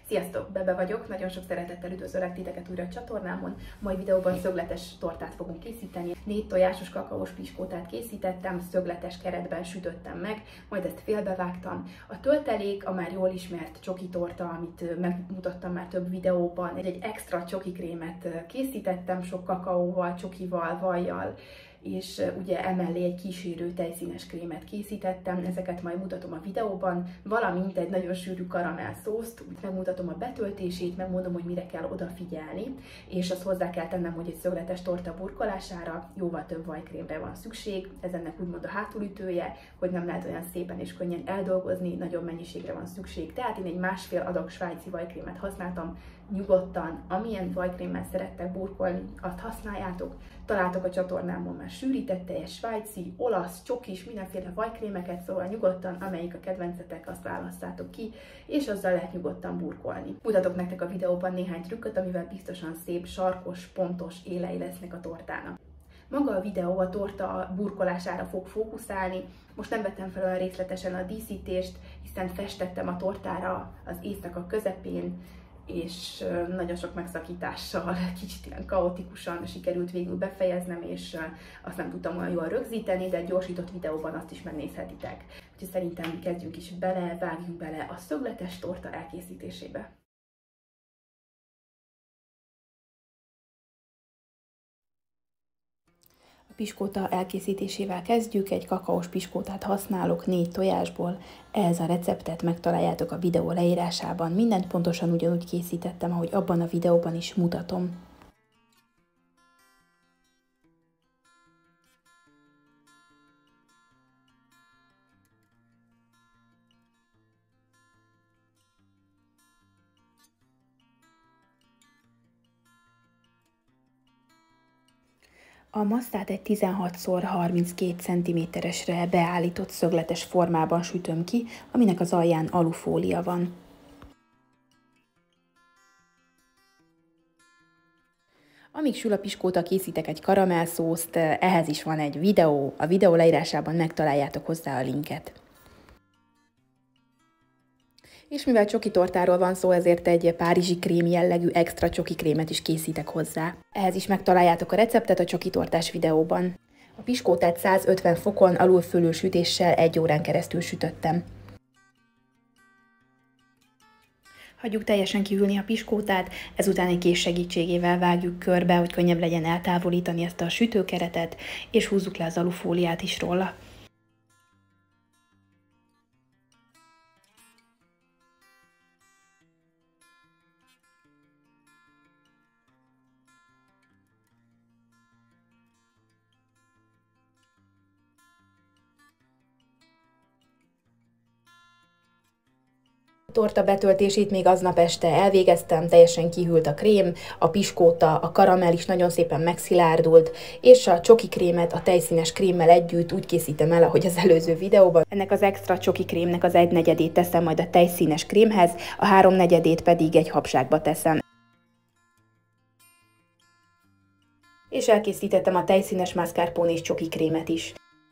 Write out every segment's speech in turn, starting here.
Sziasztok, Bebe vagyok, nagyon sok szeretettel üdvözöllek titeket újra a csatornámon. Mai videóban szögletes tortát fogunk készíteni. 4 tojásos kakaós piskótát készítettem, szögletes keretben sütöttem meg, majd ezt félbevágtam. A töltelék a már jól ismert csoki torta, amit megmutattam már több videóban. Egy extra csoki krémet készítettem, sok kakaóval, csokival, vajjal, és ugye emellé egy kísérő tejszínes krémet készítettem, ezeket majd mutatom a videóban, valamint egy nagyon sűrű karamell szószt, megmutatom a betöltését, megmondom, hogy mire kell odafigyelni, és azt hozzá kell tennem, hogy egy szögletes torta burkolására jóval több vajkrémre van szükség, ez ennek úgymond a hátulütője, hogy nem lehet olyan szépen és könnyen eldolgozni, nagyobb mennyiségre van szükség, tehát én egy 1,5 adag svájci vajkrémet használtam, nyugodtan, amilyen vajkrémmel szerettek burkolni, azt használjátok. Találtok a csatornámon már sűrített teljes svájci, olasz, csokis, mindenféle vajkrémeket, szóval nyugodtan, amelyik a kedvencetek, azt választátok ki, és azzal lehet nyugodtan burkolni. Mutatok nektek a videóban néhány trükköt, amivel biztosan szép, sarkos, pontos élei lesznek a tortának. Maga a videó a torta burkolására fog fókuszálni. Most nem vettem fel olyan részletesen a díszítést, hiszen festettem a tortára az éjszaka közepén, és nagyon sok megszakítással, kicsit ilyen kaotikusan sikerült végül befejeznem, és azt nem tudtam olyan jól rögzíteni, de egy gyorsított videóban azt is megnézhetitek. Úgyhogy szerintem kezdjünk is bele, vágjunk bele a szögletes torta elkészítésébe. A piskóta elkészítésével kezdjük, egy kakaós piskótát használok 4 tojásból, ehhez a receptet megtaláljátok a videó leírásában, mindent pontosan ugyanúgy készítettem, ahogy abban a videóban is mutatom. A masztát egy 16×32 cm-esre beállított szögletes formában sütöm ki, aminek az alján alufólia van. Amíg sül a piskóta, készítek egy karamellszószt, ehhez is van egy videó, a videó leírásában megtaláljátok hozzá a linket. És mivel csoki tortáról van szó, ezért egy párizsi krém jellegű extra csoki krémet is készítek hozzá. Ehhez is megtaláljátok a receptet a csoki tortás videóban. A piskótát 150 fokon alulfölül sütéssel 1 órán keresztül sütöttem. Hagyjuk teljesen kihűlni a piskótát, ezután egy kés segítségével vágjuk körbe, hogy könnyebb legyen eltávolítani ezt a sütőkeretet, és húzzuk le az alufóliát is róla. A torta betöltését még aznap este elvégeztem, teljesen kihűlt a krém, a piskóta, a karamell is nagyon szépen megszilárdult, és a csoki krémet a tejszínes krémmel együtt úgy készítem el, ahogy az előző videóban. Ennek az extra csoki krémnek az 1/4-ét teszem majd a tejszínes krémhez, a 3/4-ét pedig egy habzsákba teszem. És elkészítettem a tejszínes mascarpone és csoki krémet is.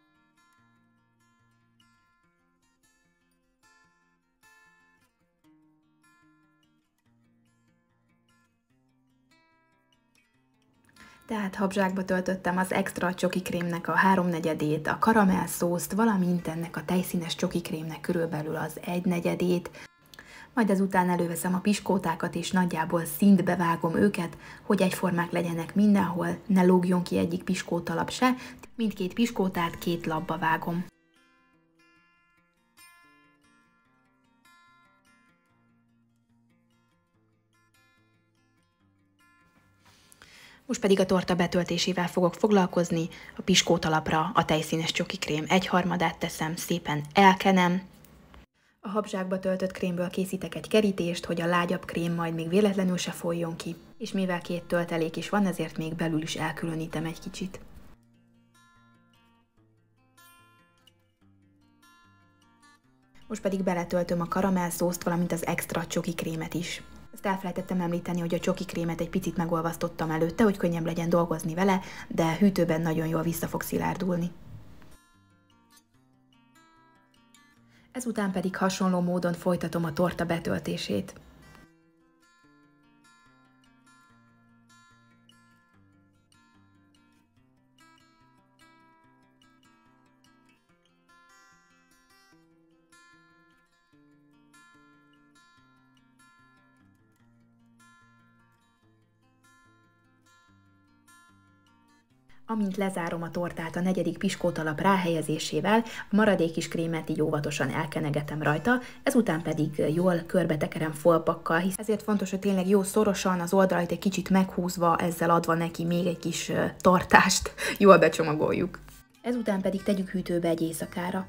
Tehát habzsákba töltöttem az extra csoki krémnek a 3/4-ét, a karamell szószt, valamint ennek a tejszínes csoki krémnek körülbelül az 1/4-ét. Majd ezután előveszem a piskótákat, és nagyjából szintbe vágom őket, hogy egyformák legyenek mindenhol, ne lógjon ki egyik piskótalap se, mindkét piskótát 2 labba vágom. Most pedig a torta betöltésével fogok foglalkozni, a piskótalapra a tejszínes csoki krém 1/3-át teszem, szépen elkenem. A habzsákba töltött krémből készítek egy kerítést, hogy a lágyabb krém majd még véletlenül se folyjon ki, és mivel 2 töltelék is van, ezért még belül is elkülönítem egy kicsit. Most pedig beletöltöm a karamellszószt, valamint az extra csoki krémet is. Ezt elfelejtettem említeni, hogy a csoki krémet egy picit megolvasztottam előtte, hogy könnyebb legyen dolgozni vele, de hűtőben nagyon jól vissza fog szilárdulni. Ezután pedig hasonló módon folytatom a torta betöltését. Amint lezárom a tortát a negyedik piskótalap ráhelyezésével, a maradék kis krémet így óvatosan elkenegetem rajta, ezután pedig jól körbetekerem folpakkal, hisz ezért fontos, hogy tényleg jó szorosan, az oldalait egy kicsit meghúzva, ezzel adva neki még egy kis tartást, jól becsomagoljuk. Ezután pedig tegyük hűtőbe egy éjszakára.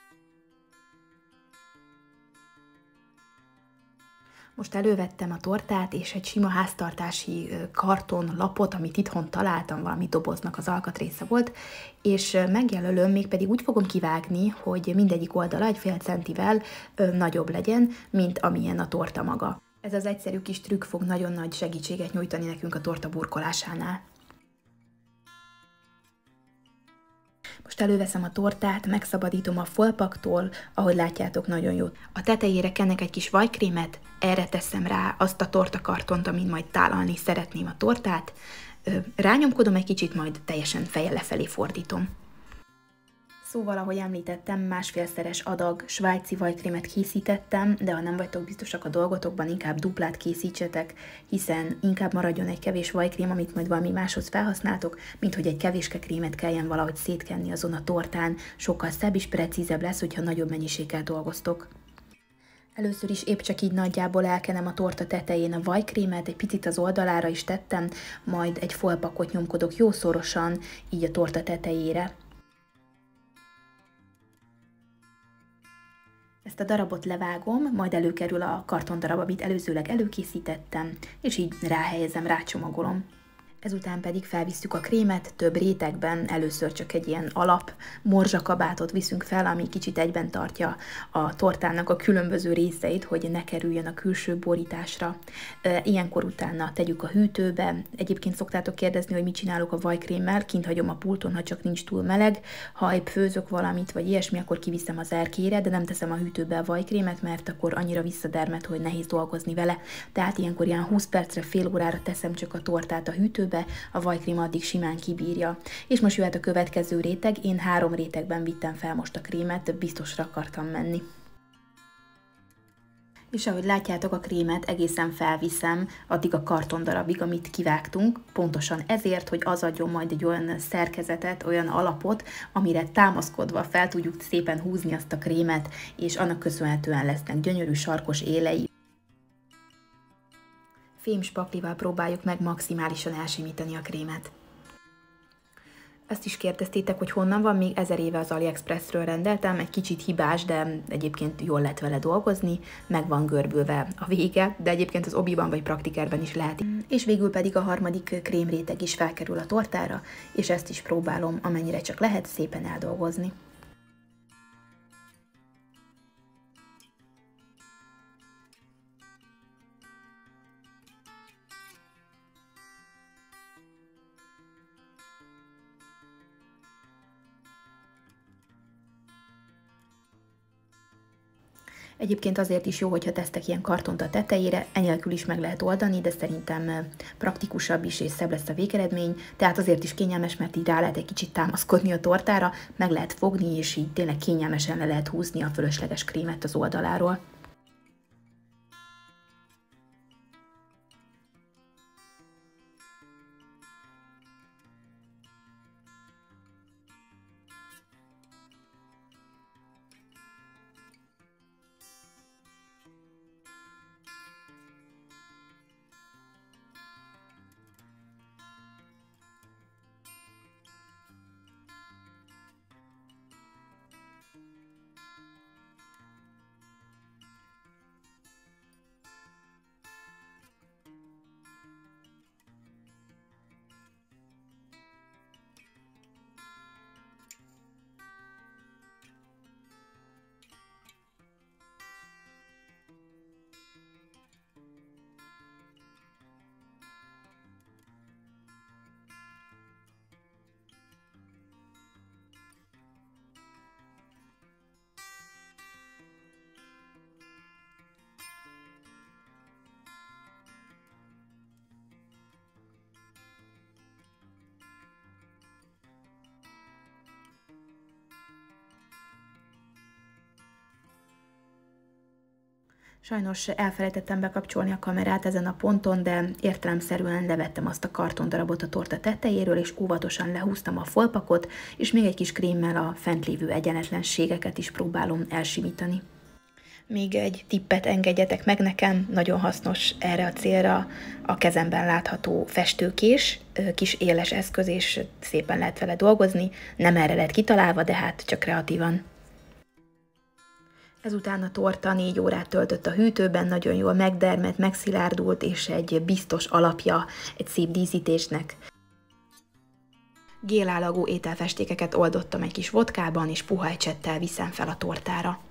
Most elővettem a tortát, és egy sima háztartási kartonlapot, amit itthon találtam, valami doboznak az alkatrésze volt, és megjelölöm, mégpedig úgy fogom kivágni, hogy mindegyik oldala egy fél centivel nagyobb legyen, mint amilyen a torta maga. Ez az egyszerű kis trükk fog nagyon nagy segítséget nyújtani nekünk a torta burkolásánál. Most előveszem a tortát, megszabadítom a folpaktól, ahogy látjátok, nagyon jó. A tetejére kennek egy kis vajkrémet, erre teszem rá azt a tortakartont, amin majd tálalni szeretném a tortát. Rányomkodom egy kicsit, majd teljesen feje lefelé fordítom. Szóval, ahogy említettem, másfélszeres adag svájci vajkrémet készítettem, de ha nem vagytok biztosak a dolgotokban, inkább duplát készítsetek, hiszen inkább maradjon egy kevés vajkrém, amit majd valami máshoz felhasználtok, mint hogy egy kevéske krémet kelljen valahogy szétkenni azon a tortán, sokkal szebb és precízebb lesz, hogyha nagyobb mennyiséggel dolgoztok. Először is épp csak így nagyjából elkenem a torta tetején a vajkrémet, egy picit az oldalára is tettem, majd egy folpakot nyomkodok jó szorosan, így a torta tetejére. Ezt a darabot levágom, majd előkerül a kartondarab, amit előzőleg előkészítettem, és így ráhelyezem, rácsomagolom. Ezután pedig felvisszük a krémet több rétegben, először csak egy ilyen alap morzsakabátot viszünk fel, ami kicsit egyben tartja a tortának a különböző részeit, hogy ne kerüljön a külső borításra. Ilyenkor utána tegyük a hűtőbe. Egyébként szoktátok kérdezni, hogy mit csinálok a vajkrémmel, kint hagyom a pulton, ha csak nincs túl meleg. Ha épp főzök valamit, vagy ilyesmi, akkor kiviszem az erkére, de nem teszem a hűtőbe a vajkrémet, mert akkor annyira visszadermed, hogy nehéz dolgozni vele. Tehát ilyenkor ilyen 20 percre, fél órára teszem csak a tortát a hűtőbe, a vajkrém addig simán kibírja. És most jöhet a következő réteg, én 3 rétegben vittem fel most a krémet, biztosra akartam menni. És ahogy látjátok, a krémet egészen felviszem addig a kartondarabig, amit kivágtunk, pontosan ezért, hogy az adjon majd egy olyan szerkezetet, olyan alapot, amire támaszkodva fel tudjuk szépen húzni azt a krémet, és annak köszönhetően lesznek gyönyörű sarkos élei. Fémspaklival próbáljuk meg maximálisan elsimítani a krémet. Azt is kérdeztétek, hogy honnan van, még 1000 éve az AliExpressről rendeltem, egy kicsit hibás, de egyébként jól lehet vele dolgozni, meg van görbülve a vége, de egyébként az Obiban vagy Praktikerben is lehet. És végül pedig a harmadik krémréteg is felkerül a tortára, és ezt is próbálom, amennyire csak lehet, szépen eldolgozni. Egyébként azért is jó, hogyha tesztek ilyen kartont a tetejére, enélkül is meg lehet oldani, de szerintem praktikusabb is és szebb lesz a végeredmény, tehát azért is kényelmes, mert így rá lehet egy kicsit támaszkodni a tortára, meg lehet fogni, és így tényleg kényelmesen le lehet húzni a fölösleges krémet az oldaláról. Sajnos elfelejtettem bekapcsolni a kamerát ezen a ponton, de értelemszerűen levettem azt a kartondarabot a torta tetejéről, és óvatosan lehúztam a folpakot, és még egy kis krémmel a fent lévő egyenletlenségeket is próbálom elsimítani. Még egy tippet engedjetek meg nekem, nagyon hasznos erre a célra a kezemben látható festőkés, kis éles eszköz, és szépen lehet vele dolgozni, nem erre lett kitalálva, de hát csak kreatívan. Ezután a torta 4 órát töltött a hűtőben, nagyon jól megdermedt, megszilárdult, és egy biztos alapja egy szép díszítésnek. Gélállagú ételfestékeket oldottam egy kis vodkában, és puha ecsettel viszem fel a tortára.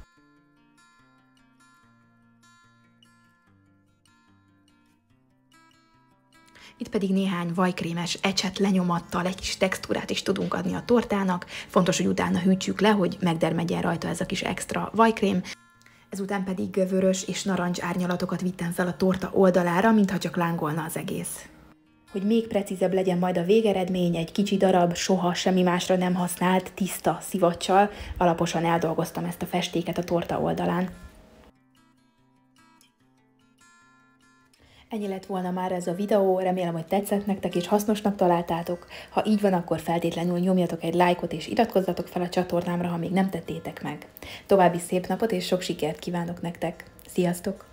Itt pedig néhány vajkrémes ecset lenyomattal egy kis textúrát is tudunk adni a tortának. Fontos, hogy utána hűtsük le, hogy megdermedjen rajta ez a kis extra vajkrém. Ezután pedig vörös és narancs árnyalatokat vittem fel a torta oldalára, mintha csak lángolna az egész. Hogy még precízebb legyen majd a végeredmény, egy kicsi darab, soha semmi másra nem használt, tiszta szivacsal alaposan eldolgoztam ezt a festéket a torta oldalán. Ennyi lett volna már ez a videó, remélem, hogy tetszett nektek és hasznosnak találtátok. Ha így van, akkor feltétlenül nyomjatok egy lájkot és iratkozzatok fel a csatornámra, ha még nem tettétek meg. További szép napot és sok sikert kívánok nektek! Sziasztok!